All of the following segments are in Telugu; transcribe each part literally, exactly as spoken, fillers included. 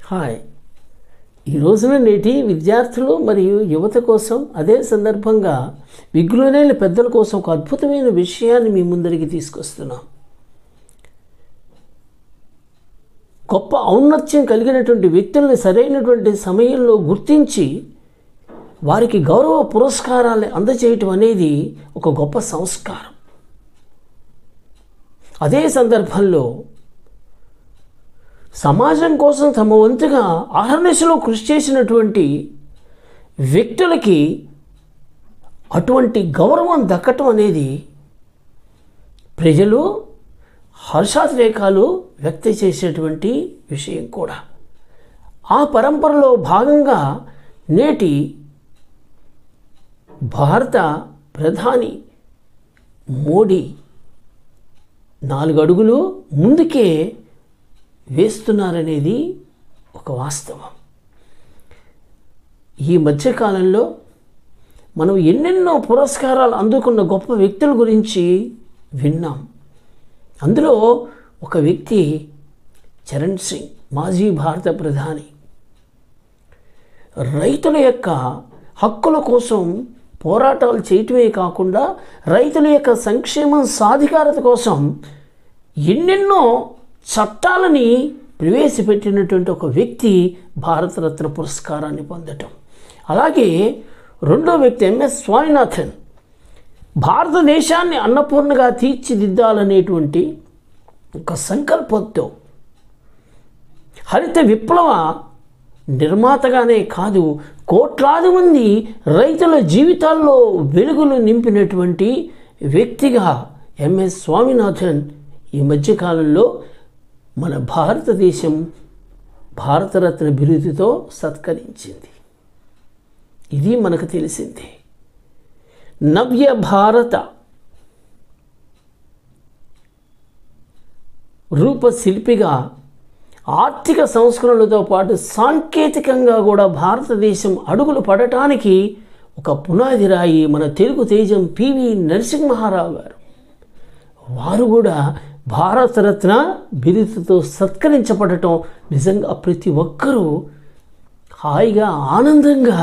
హాయ్. ఈ రోజున నేటి విద్యార్థులు మరియు యువత కోసం, అదే సందర్భంగా విజ్ఞులైన పెద్దల కోసం ఒక అద్భుతమైన విషయాన్ని మీ ముందరికి తీసుకొస్తున్నాం. గొప్ప ఔన్నత్యం కలిగినటువంటి వ్యక్తుల్ని సరైనటువంటి సమయంలో గుర్తించి వారికి గౌరవ పురస్కారాలను అందజేయటం అనేది ఒక గొప్ప సంస్కారం. అదే సందర్భంలో సమాజం కోసం తమ వంతుగా అహర్నిశలో కృషి చేసినటువంటి వ్యక్తులకి అటువంటి గౌరవం దక్కటం అనేది ప్రజలు హర్షాతిరేకాలు వ్యక్తం చేసేటువంటి విషయం కూడా. ఆ పరంపరలో భాగంగా నేటి భారత ప్రధాని మోడీ నాలుగు అడుగులు ముందుకే వేస్తున్నారనేది ఒక వాస్తవం. ఈ మధ్యకాలంలో మనం ఎన్నెన్నో పురస్కారాలు అందుకున్న గొప్ప వ్యక్తుల గురించి విన్నాం. అందులో ఒక వ్యక్తి చరణ్ సింగ్, మాజీ భారత ప్రధాని. రైతుల యొక్క హక్కుల కోసం పోరాటాలు చేయటమే కాకుండా రైతుల యొక్క సంక్షేమం, సాధికారత కోసం ఎన్నెన్నో చట్టాలని ప్రవేశపెట్టినటువంటి ఒక వ్యక్తి భారతరత్న పురస్కారాన్ని పొందటం. అలాగే రెండో వ్యక్తి ఎంఎస్ స్వామినాథన్, భారతదేశాన్ని అన్నపూర్ణగా తీర్చిదిద్దాలనేటువంటి ఒక సంకల్పంతో హరిత విప్లవ నిర్మాతగానే కాదు, కోట్లాది మంది రైతుల జీవితాల్లో వెలుగులు నింపినటువంటి వ్యక్తిగా ఎంఎస్ స్వామినాథన్ ఈ మధ్యకాలంలో మన భారతదేశం భారతరత్న బిరుదుతో సత్కరించింది. ఇది మనకు తెలిసిందే. నవ్య భారత రూపశిల్పిగా ఆర్థిక సంస్కరణలతో పాటు సాంకేతికంగా కూడా భారతదేశం అడుగులు పడటానికి ఒక పునాది రాయి మన తెలుగు తేజం పివి నరసింహారావు గారు. వారు కూడా భారతరత్న బిరుదుతో సత్కరించబడటం నిజంగా ప్రతి ఒక్కరూ హాయిగా, ఆనందంగా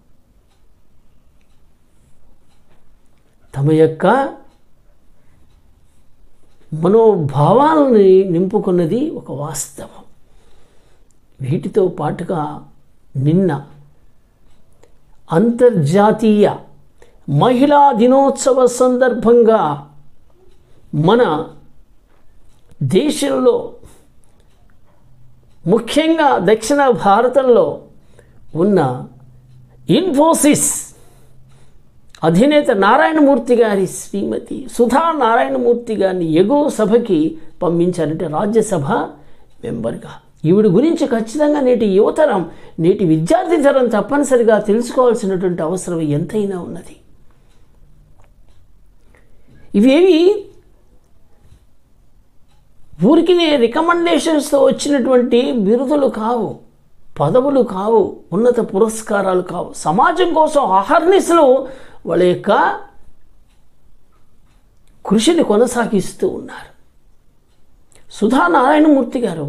తమ యొక్క మనోభావాలని నింపుకున్నది ఒక వాస్తవం. వీటితో పాటుగా నిన్న అంతర్జాతీయ మహిళా దినోత్సవ సందర్భంగా మన దేశంలో, ముఖ్యంగా దక్షిణ భారతంలో ఉన్న ఇన్ఫోసిస్ అధినేత నారాయణమూర్తి గారి శ్రీమతి సుధా నారాయణమూర్తి గారిని ఎగువ సభకి పంపించారంటే రాజ్యసభ మెంబర్గా. ఈవిడ గురించి ఖచ్చితంగా నేటి యువతరం, నేటి విద్యార్థి తరం తప్పనిసరిగా తెలుసుకోవాల్సినటువంటి అవసరం ఎంతైనా ఉన్నది. ఇవేవి ఊరికి రికమెండేషన్స్తో వచ్చినటువంటి బిరుదులు కావు, పదవులు కావు, ఉన్నత పురస్కారాలు కావు. సమాజం కోసం అహర్నిశలు వాళ్ళ యొక్క కృషిని కొనసాగిస్తూ ఉన్నారు. సుధా నారాయణమూర్తి గారు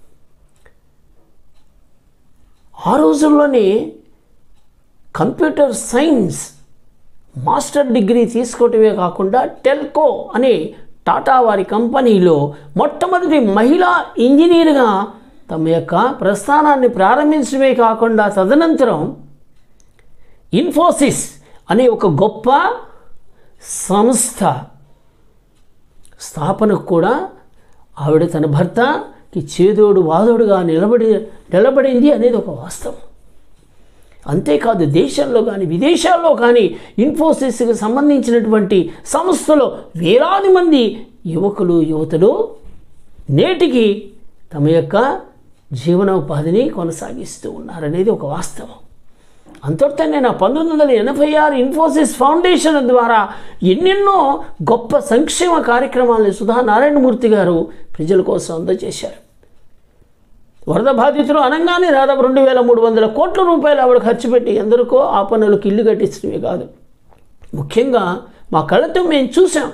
ఆ రోజుల్లోనే కంప్యూటర్ సైన్స్ మాస్టర్ డిగ్రీ తీసుకోవటమే కాకుండా టెల్కో అనే టాటా వారి కంపెనీలో మొట్టమొదటి మహిళా ఇంజనీర్గా తమ యొక్క ప్రస్థానాన్ని ప్రారంభించడమే కాకుండా తదనంతరం ఇన్ఫోసిస్ అనే ఒక గొప్ప సంస్థ స్థాపనకు కూడా ఆవిడ తన భర్తకి చేదోడు వాదోడుగా నిలబడి నిలబడింది అనేది ఒక వాస్తవం. అంతేకాదు, దేశంలో కానీ విదేశాల్లో కానీ ఇన్ఫోసిస్కి సంబంధించినటువంటి సంస్థలో వేలాది మంది యువకులు, యువతులు నేటికి తమ యొక్క జీవనోపాధిని కొనసాగిస్తూ ఉన్నారనేది ఒక వాస్తవం. అంతటితో నేను పంతొమ్మిది వందల ఎనభై ఆరు ఇన్ఫోసిస్ ఫౌండేషన్ ద్వారా ఎన్నెన్నో గొప్ప సంక్షేమ కార్యక్రమాలను సుధా నారాయణమూర్తి గారు ప్రజల కోసం అందజేశారు. వరద బాధితులు అనగానే దాదాపు రెండు వేల మూడు వందల కోట్ల రూపాయలు ఆవిడ ఖర్చు పెట్టి ఎందరికో ఆ పనులకు ఇల్లు కట్టించడమే కాదు, ముఖ్యంగా మా కళ్ళతో మేము చూసాం.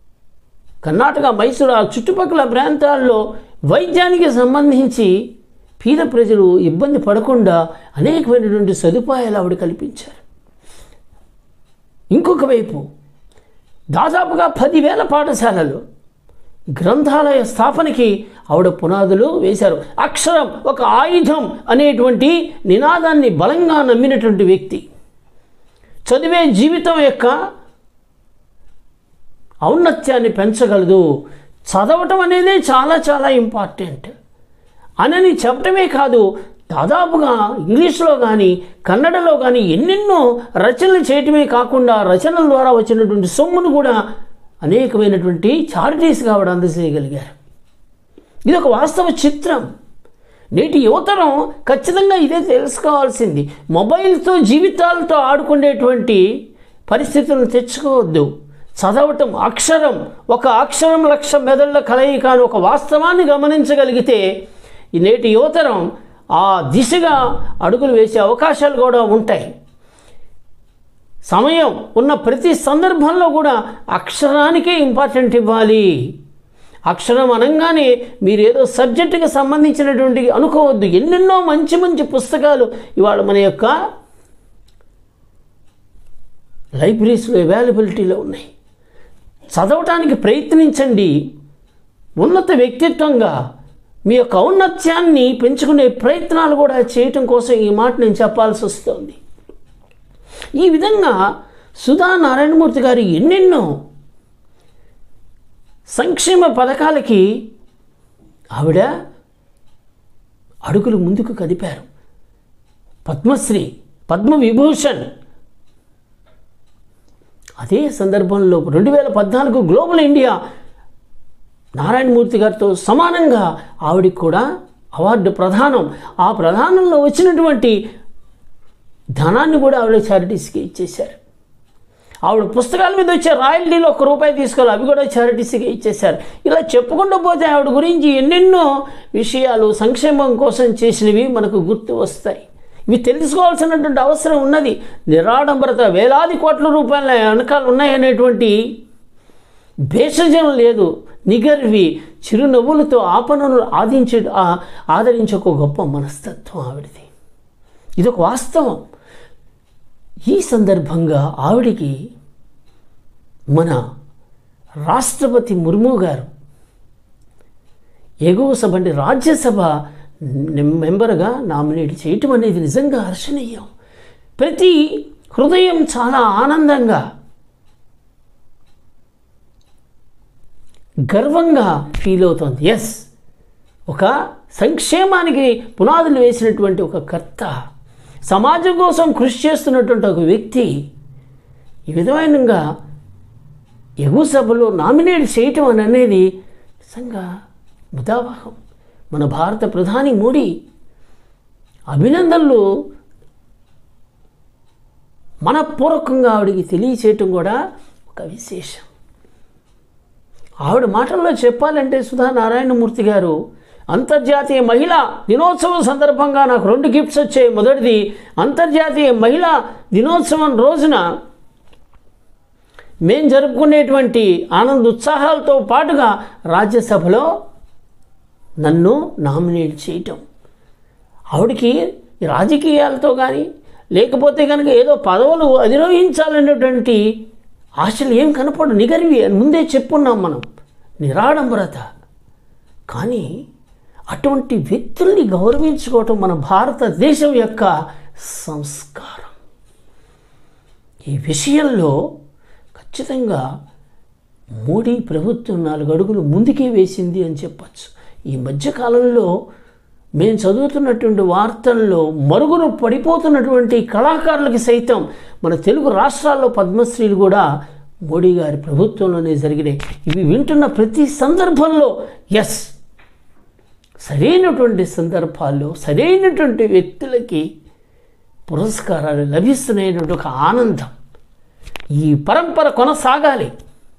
కర్ణాటక, మైసూరు ఆ చుట్టుపక్కల ప్రాంతాల్లో వైద్యానికి సంబంధించి పేద ప్రజలు ఇబ్బంది పడకుండా అనేకమైనటువంటి సదుపాయాలు ఆవిడ కల్పించారు. ఇంకొక వైపు దాదాపుగా పదివేల పాఠశాలలు గ్రంథాలయ స్థాపనకి ఆవిడ పునాదులు వేశారు. అక్షరం ఒక ఆయుధం అనేటువంటి నినాదాన్ని బలంగా నమ్మినటువంటి వ్యక్తి. చదివే జీవితం యొక్క ఔన్నత్యాన్ని పెంచగలదు, చదవటం అనేది చాలా చాలా ఇంపార్టెంట్ అనని చెప్పటమే కాదు, దాదాపుగా ఇంగ్లీష్లో కానీ కన్నడలో కానీ ఎన్నెన్నో రచనలు చేయటమే కాకుండా రచనల ద్వారా వచ్చినటువంటి సొమ్మును కూడా అనేకమైనటువంటి చారిటీస్గా ఆవిడ అందజేయగలిగారు. ఇది ఒక వాస్తవ చిత్రం. నేటి యువతరం ఖచ్చితంగా ఇదే తెలుసుకోవాల్సింది. మొబైల్తో జీవితాలతో ఆడుకునేటువంటి పరిస్థితులను తెచ్చుకోవద్దు. చదవటం, అక్షరం ఒక అక్షరం లక్ష మెదళ్ళ కలయిక అని ఒక వాస్తవాన్ని గమనించగలిగితే ఈ నేటి యువతరం ఆ దిశగా అడుగులు వేసే అవకాశాలు కూడా ఉంటాయి. సమయం ఉన్న ప్రతి సందర్భంలో కూడా అక్షరానికే ఇంపార్టెంట్ ఇవ్వాలి. అక్షరం అనగానే మీరు ఏదో సబ్జెక్టుకి సంబంధించినటువంటి అనుకోవద్దు. ఎన్నెన్నో మంచి మంచి పుస్తకాలు ఇవాళ మన యొక్క లైబ్రరీస్లో అవైలబిలిటీలో ఉన్నాయి. చదవటానికి ప్రయత్నించండి. ఉన్నత వ్యక్తిత్వంగా మీ యొక్క ఔన్నత్యాన్ని పెంచుకునే ప్రయత్నాలు కూడా చేయటం కోసం ఈ మాట నేను చెప్పాల్సి వస్తుంది. ఈ విధంగా సుధా నారాయణమూర్తి గారు ఎన్నెన్నో సంక్షేమ పథకాలకి ఆవిడ అడుగులు ముందుకు కదిపారు. పద్మశ్రీ, పద్మవిభూషణ్. అదే సందర్భంలో రెండు వేల పద్నాలుగు గ్లోబల్ ఇండియా నారాయణమూర్తి గారితో సమానంగా ఆవిడికి కూడా అవార్డు ప్రదానం. ఆ ప్రదానంలో వచ్చినటువంటి ధనాన్ని కూడా ఆవిడ చారిటీస్కి ఇచ్చేశారు. ఆవిడ పుస్తకాల మీద వచ్చే రాయల్టీలో ఒక్క రూపాయి తీసుకోవాలి, అవి కూడా చారిటీస్కి ఇచ్చేశారు. ఇలా చెప్పుకుంటూ పోతే ఆవిడ గురించి ఎన్నెన్నో విషయాలు సంక్షేమం కోసం చేసినవి మనకు గుర్తు వస్తాయి. ఇవి తెలుసుకోవాల్సినటువంటి అవసరం ఉన్నది. నిరాడంబరత, వేలాది కోట్ల రూపాయల వెనకాలు ఉన్నాయనేటువంటి భేషజం లేదు. నిగర్వి చిరునవ్వులతో ఆపనను ఆదించే ఆదరించే ఒక గొప్ప మనస్తత్వం ఆవిడది. ఇదొక వాస్తవం. ఈ సందర్భంగా ఆవిడికి మన రాష్ట్రపతి ముర్ము గారు ఎగువ సభ అంటే రాజ్యసభ మెంబర్గా నామినేట్ చేయటం అనేది నిజంగా హర్షణీయం. ప్రతి హృదయం చాలా ఆనందంగా గర్వంగా ఫీల్ అవుతుంది. ఎస్, ఒక సంక్షేమానికి పునాదులు వేసినటువంటి ఒక కర్త, సమాజం కోసం కృషి చేస్తున్నటువంటి ఒక వ్యక్తి ఈ విధమైనగా ఎగువ సభలో నామినేట్ చేయటం అని అనేది నిజంగా ముదావహం. మన భారత ప్రధాని మోడీ అభినందనలు మనపూర్వకంగా ఆవిడికి తెలియచేయటం కూడా ఒక విశేషం. ఆవిడ మాటల్లో చెప్పాలంటే సుధా నారాయణమూర్తి గారు అంతర్జాతీయ మహిళా దినోత్సవం సందర్భంగా నాకు రెండు గిఫ్ట్స్ వచ్చాయి. మొదటిది, అంతర్జాతీయ మహిళా దినోత్సవం రోజున మేం జరుపుకునేటువంటి ఆనంద ఉత్సాహాలతో పాటుగా రాజ్యసభలో నన్ను నామినేట్ చేయటం. ఆవిడికి రాజకీయాలతో కానీ లేకపోతే కనుక ఏదో పదవులు అధిరోహించాలనేటువంటి ఆశలు ఏం కనపడు. నిగర్వి అని ముందే చెప్పున్నాం మనం, నిరాడంబరత. కానీ అటువంటి వ్యక్తుల్ని గౌరవించుకోవటం మన భారతదేశం యొక్క సంస్కారం. ఈ విషయంలో ఖచ్చితంగా మోడీ ప్రభుత్వం నాలుగు అడుగులు ముందుకే వేసింది అని చెప్పచ్చు. ఈ మధ్యకాలంలో మేము చదువుతున్నటువంటి వార్తల్లో మరుగున పడిపోతున్నటువంటి కళాకారులకి సైతం మన తెలుగు రాష్ట్రాల్లో పద్మశ్రీలు కూడా మోడీ గారి ప్రభుత్వంలోనే జరిగినాయి. ఇవి వింటున్న ప్రతి సందర్భంలో ఎస్, సరైనటువంటి సందర్భాల్లో సరైనటువంటి వ్యక్తులకి పురస్కారాలు లభిస్తున్నాయటువంటి ఒక ఆనందం. ఈ పరంపర కొనసాగాలి.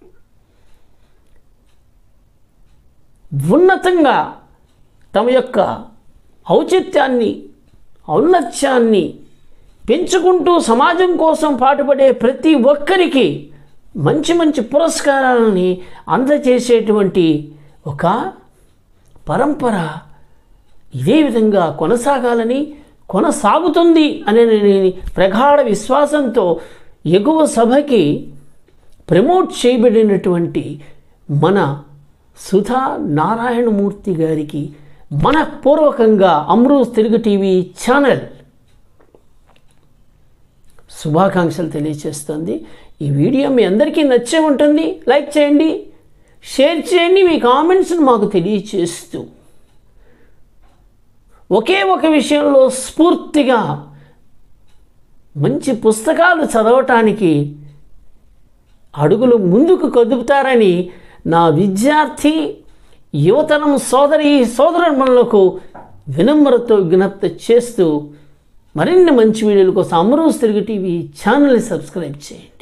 ఉన్నతంగా తమ యొక్క ఔచిత్యాన్ని ఔన్నత్యాన్ని పెంచుకుంటూ సమాజం కోసం పాటుపడే ప్రతి ఒక్కరికి మంచి మంచి పురస్కారాలని అందజేసేటువంటి ఒక పరంపర ఇదే విధంగా కొనసాగాలని, కొనసాగుతుంది అనే నేను ప్రగాఢ విశ్వాసంతో ఎగువ సభకి ప్రమోట్ చేయబడినటువంటి మన సుధా నారాయణమూర్తి గారికి మనపూర్వకంగా అమృత్ తెలుగు టీవీ ఛానల్ శుభాకాంక్షలు తెలియజేస్తుంది. ఈ వీడియో మీ అందరికీ నచ్చే ఉంటుంది. లైక్ చేయండి, షేర్ చేయండి, మీ కామెంట్స్ను మాకు తెలియజేస్తూ ఒకే ఒక విషయంలో స్ఫూర్తిగా మంచి పుస్తకాలు చదవటానికి అడుగులు ముందుకు కదుపుతారని నా విద్యార్థి యువతరం సోదరి సోదరులకు వినమ్రతో విజ్ఞప్తి చేస్తూ మరిన్ని మంచి వీడియోల కోసం అమృత్ తెలుగు టీవీ ఛానల్ని సబ్స్క్రైబ్ చేయండి.